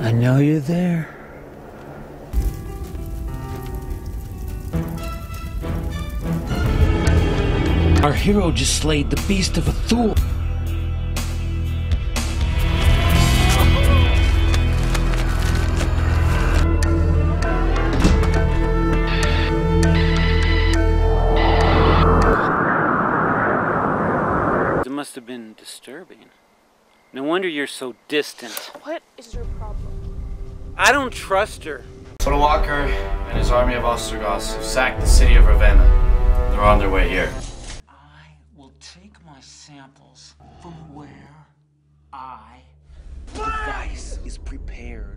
I know you're there. Our hero just slayed the beast of Athul. It must have been disturbing. No wonder you're so distant. What is your problem? I don't trust her. Walker and his army of Ostrogoths have sacked the city of Ravenna. They're on their way here. I will take my samples from where I... The device is prepared